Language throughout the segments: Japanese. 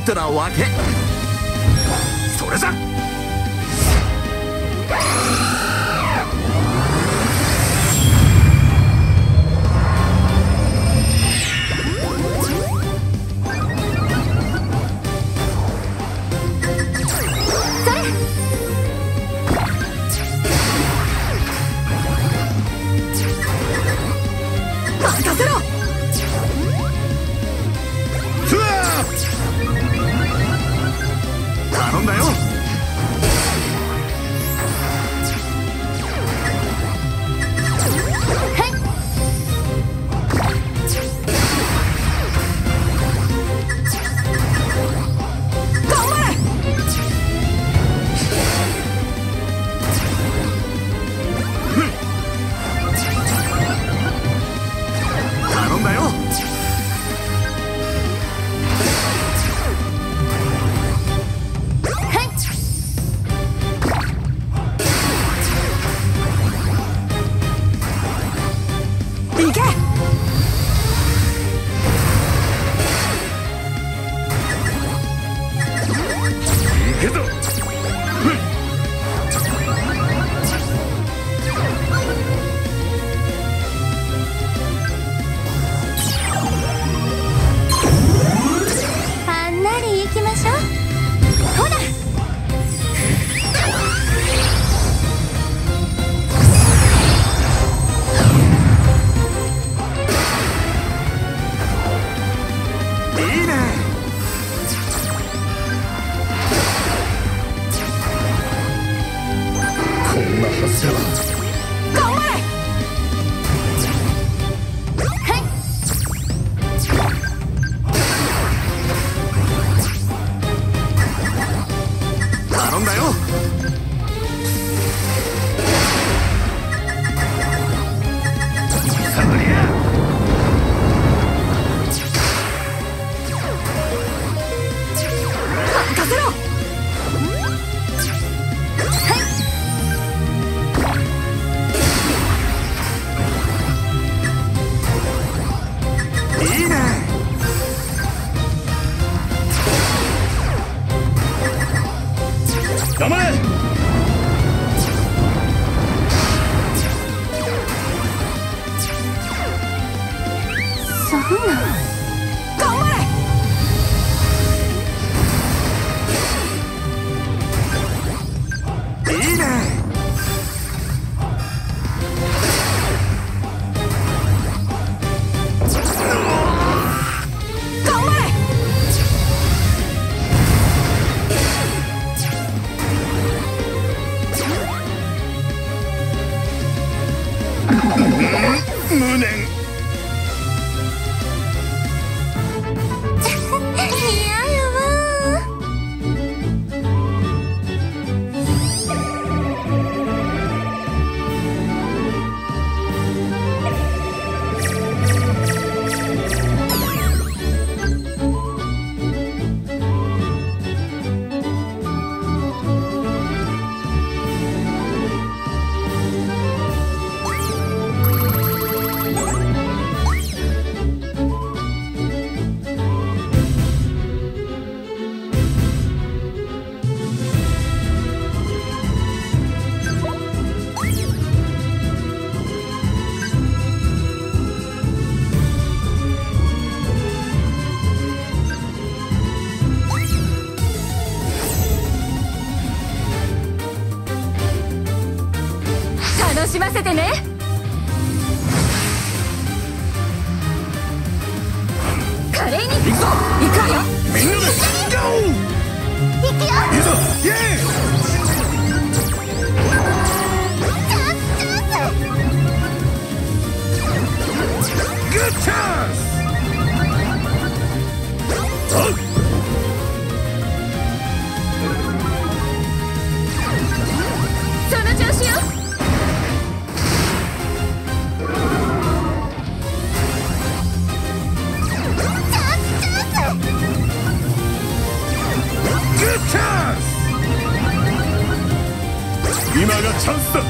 トなわけ。それじゃ頼んだよ。頼んだよ。頼んだよ。頑張れ。 そんな。 頑張れ。 いいね。無念。 楽しませてね。華麗に行くぞ。行くわよ。 みんなでゴー。 行くよ。 いいぞ。イエーイ。グッチャンス。 その調子よ。 チャンス。今がチャンスだ。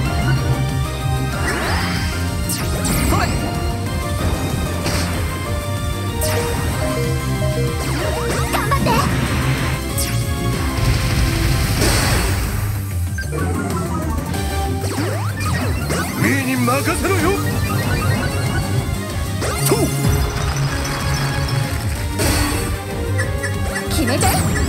来い。頑張って。 めて。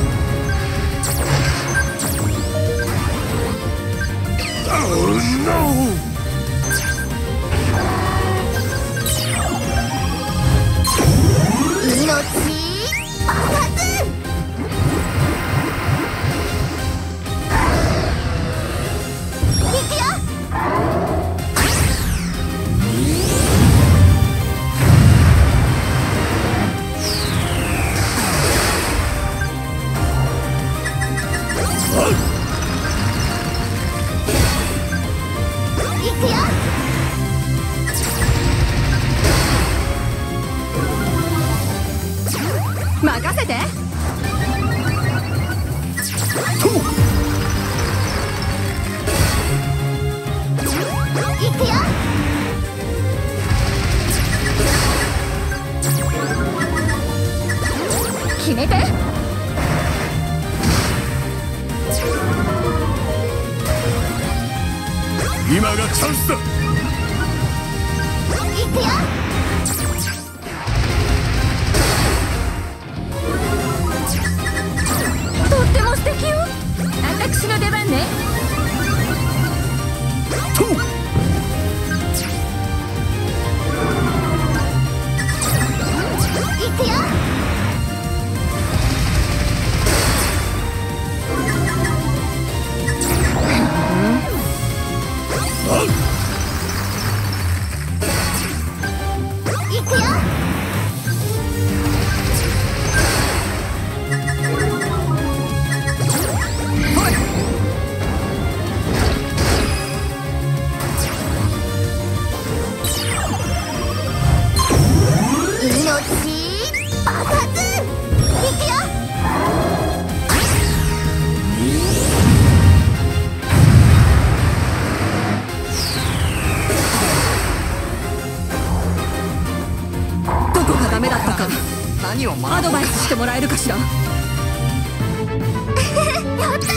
Oh no! 命爆発。いくよ。いくよ。 任せて。 いくよ。 決めて。 今がチャンスだ。 いくよ。 とっても素敵よ。私の出番ね。 いくよ。いくよ。命爆発。いくよ。 どこがダメだったか何をアドバイスしてもらえるかしら。 やった勝った。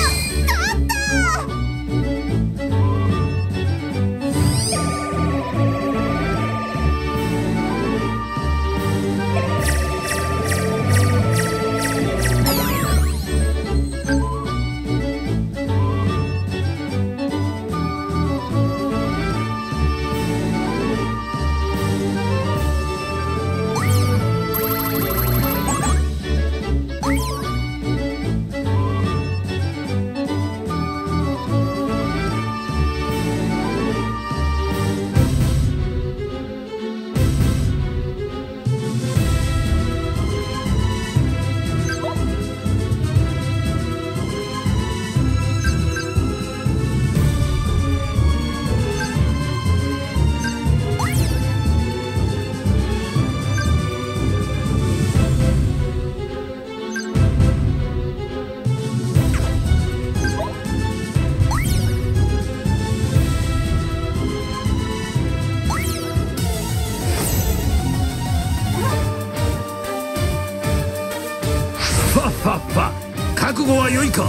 ファッファ覚悟は良いか。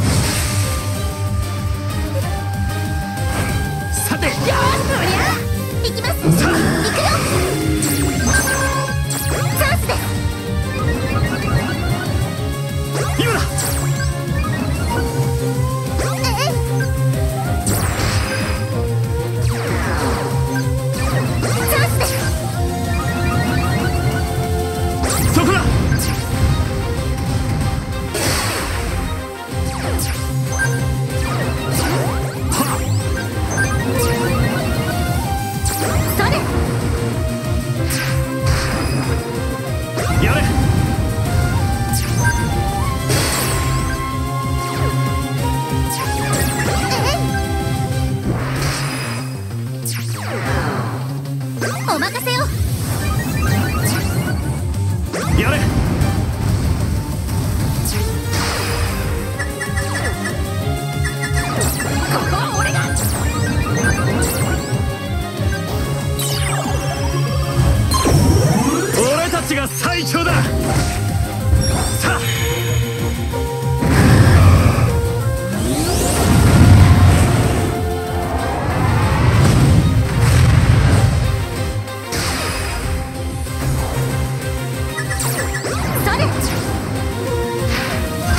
さてよーし、そりゃ行きます。行くよ。チャンスです。 今だ。 チャンスです。 そこだ。 それ。 やれ。 お任せよ。 やれ。 ここは俺が。 俺たちが最強だ。さあ。 それ。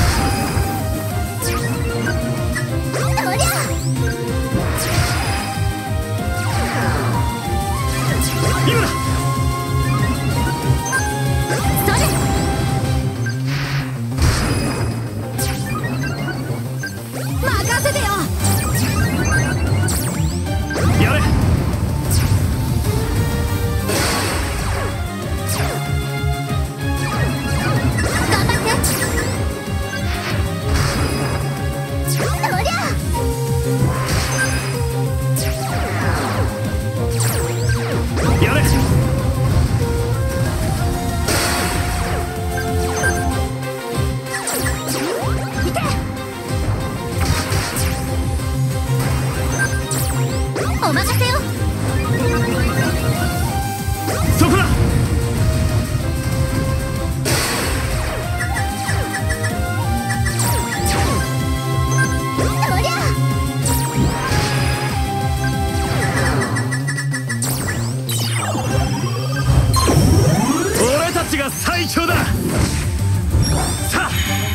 ちが最強だ。さあ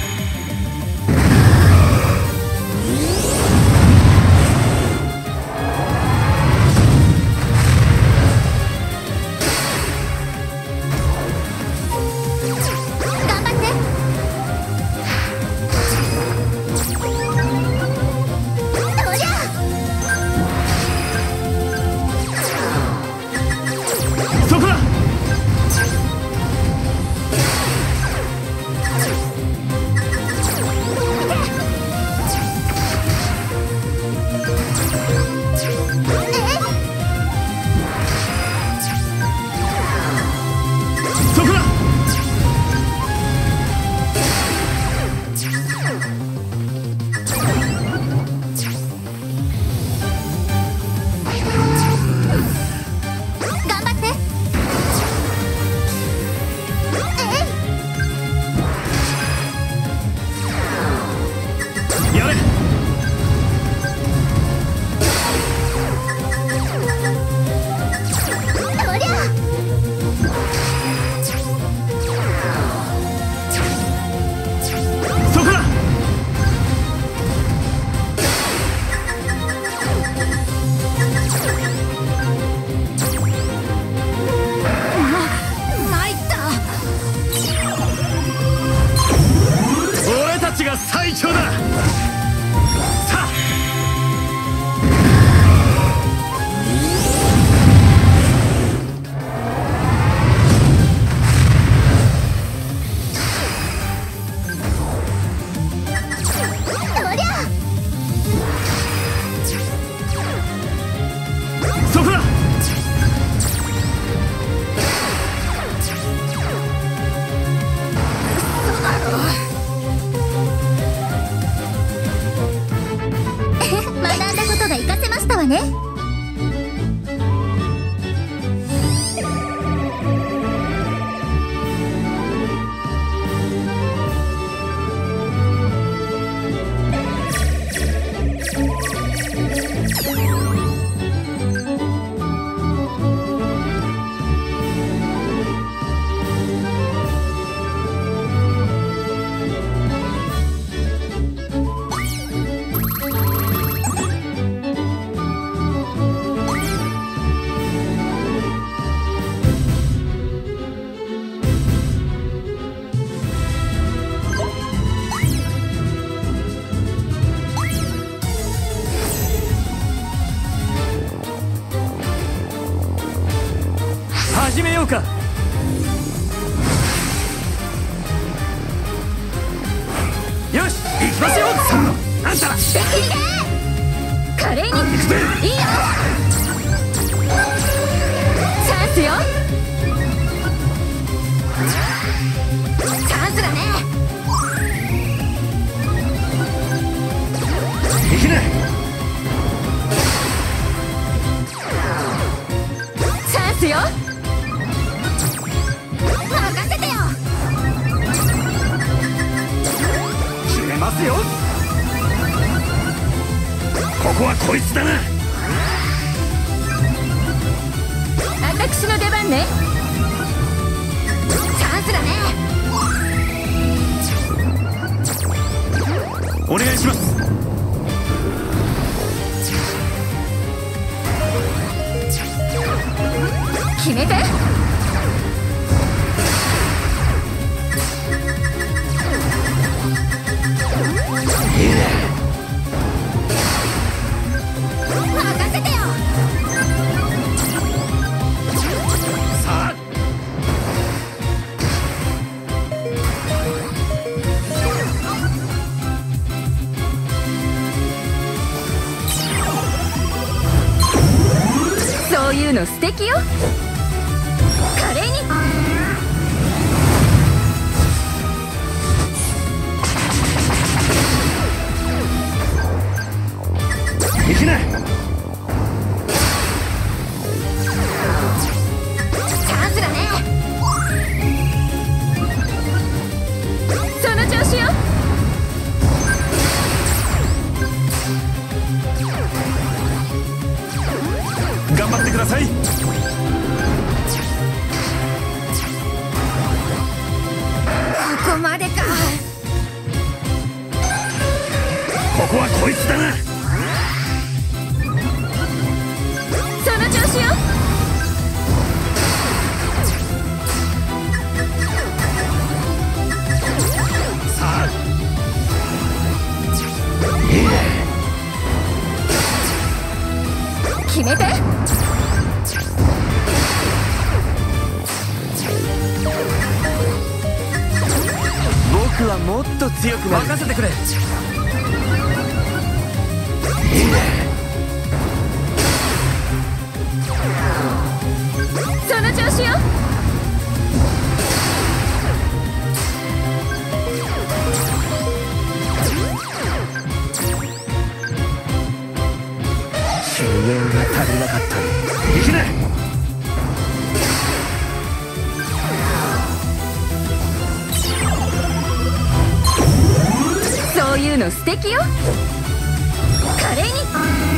最強だ。さあそこだ。 学んだことが活かせましたわね。 始めようか。よし行きますよ。あんたら華麗にいいよ。チャンスよ。チャンスだね。 行きな。 チャンスよ。 任せてよ。 決めますよ。ここはこいつだな。 私の出番ね。チャンスだね。 お願いします。 決めて。 任せてよ。 さあそういうの素敵よ。華麗に。 行きな。 チャンスだね。その調子よ。 頑張ってください。 までか。 ここはこいつだな。 その調子よ。 さあ決めて。 僕はもっと強くなる。 任せてくれ。 その調子よ。 救援が足りなかったね。 いけない。 そういうの素敵よ。華麗に。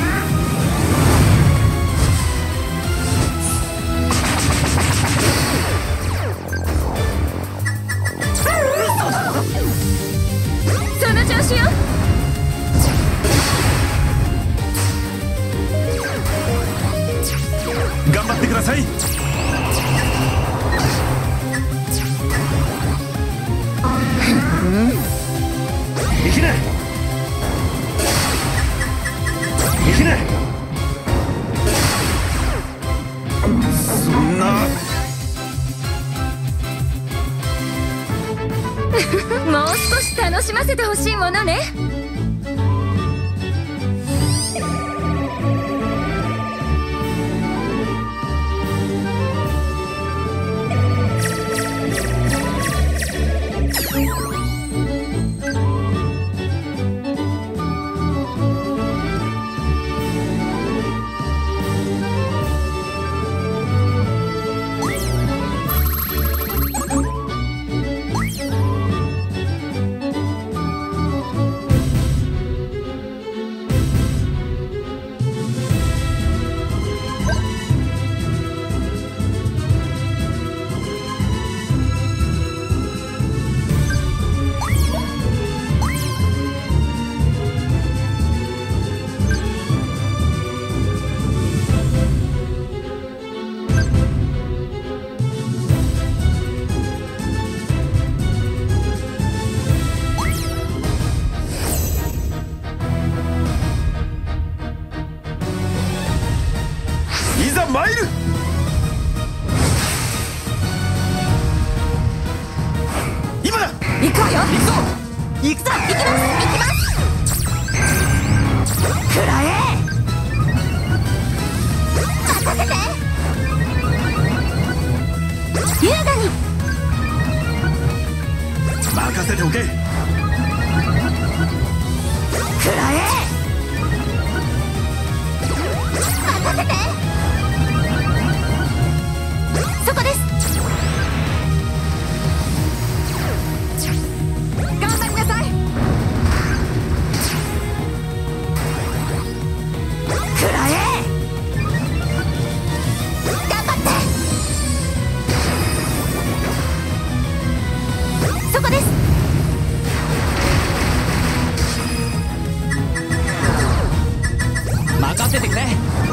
その調子よ。 頑張ってください。いけない。いけない。そんな。 もう少し楽しませてほしいものね。 参る。今だ。 行くわよ。 行くぞ。行くぞ。 行きます。行きます。 くらえ。 任せて。優雅に。 任せておけ。 くらえ。 任せて。そこです。 頑張りなさい。 くらえ。 頑張って。そこです。 任せてくれ。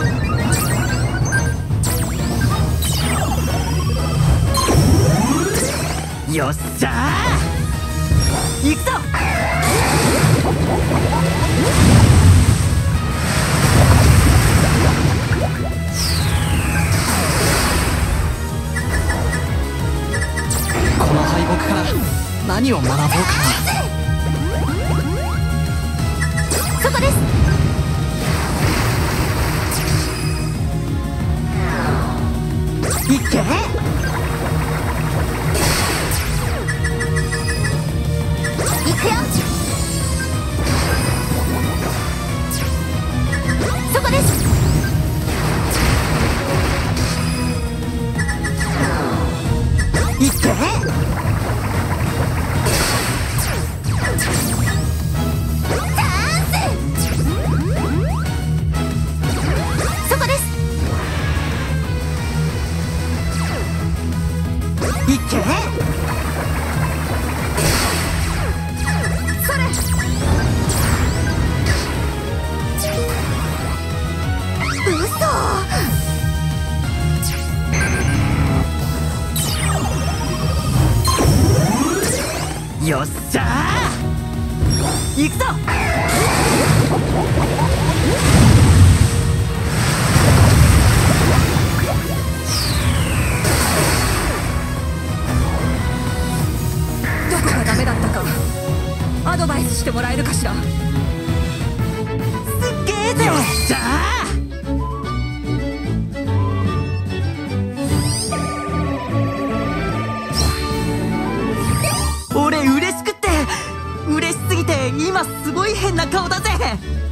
よっしゃー。行くぞ。この敗北から何を学ぼうかな。 そこです。 いけ。 行くよ。そこです。 いけ。 そこです。 よっしゃー、行くぞ。 どこがダメだったかアドバイスしてもらえるかしら。 すっげーぜ。よっしゃー。俺嬉しくって、嬉しすぎて今すごい変な顔だぜ。